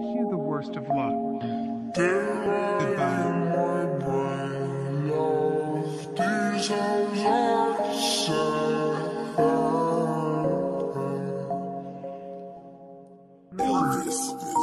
you the worst of luck. Goodbye. These hoes are sad. Elvis.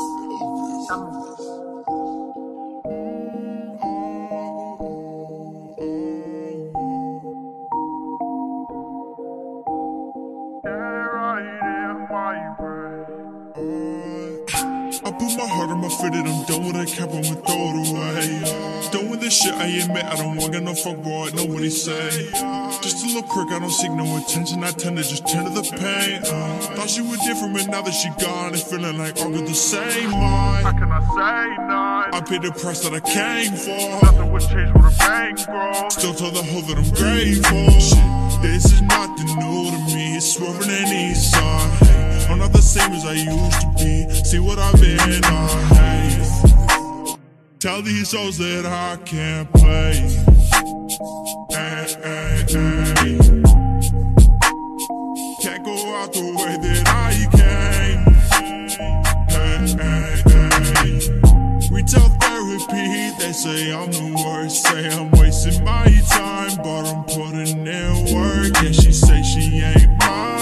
I put my heart on my feet and I'm done with that cap, I'ma throw it away. Done with this shit, I admit I don't want no fuck boy, nobody say. Just a little prick, I don't seek no attention, I tend to just turn to the pain. Thought she was different, but now that she gone, it's feeling like all good the same. How can I say none? I paid the price that I came for. Nothing would change with a bankroll. Still told the hoe that I'm grateful. Shit, this is nothing new to me, it's swerving in east side. I'm not the same as I used to be. See what I've been on, hey. Tell these hoes that I can't play. Hey, hey, hey. Can't go out the way that I came. Hey, hey, hey. Retail therapy, they say I'm the worst. Say I'm wasting my time, but I'm putting in work. Yeah, she say she ain't mine.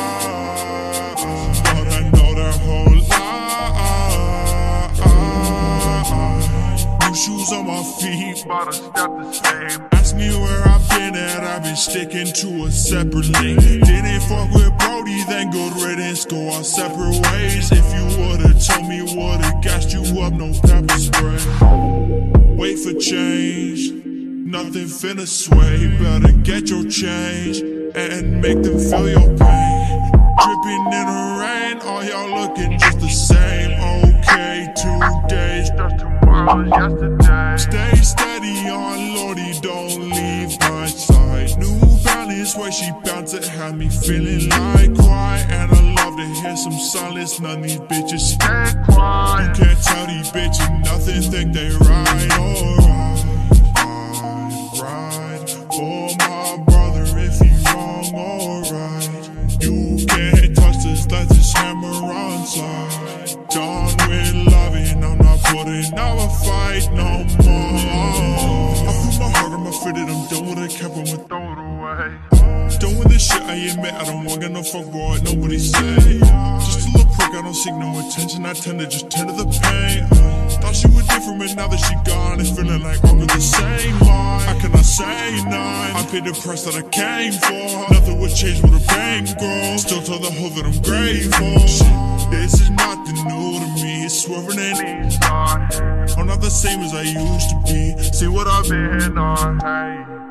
Shoes on my feet, but I step the same. Ask me where I've been at, I've been sticking to a separate lane. Didn't fuck with Brody, then good riddance, go our separate ways. If you would've told me, would've gassed you up, no pepper spray. Wait for change, nothing finna sway. Better get your change, and make them feel your pain. Dripping in the rain, all y'all looking just the same. Okay, 2 days, Just tomorrow's yesterday. stay steady on Lordy, don't leave my side. New Balance, where she bounce it, had me feeling like quiet. And I love to hear some silence, none of these bitches Stay quiet. You can't tell these bitches nothing, think they right, alright. I'd ride for my brother if he wrong, alright. You can't touch this, let this hammer on side. Done with loving, I'm not putting up a fight no more. I put my heart on my feet and I'm done with that cap, I'ma Throw it away. done with this shit, I admit I don't want no fuck boy, nobody say. Just a little prick, I don't seek no attention, I tend to just turn to the pain. Thought she was different, but now that she gone, it's feeling like all good the same. How can I say none? I paid the price that I came for. Nothing would change with a bankroll. Still tell the hoe that I'm grateful. Shit, this is nothing new to me, it's swerving in east side. I'm not the same as I used to be. See what I've been Been on, hey.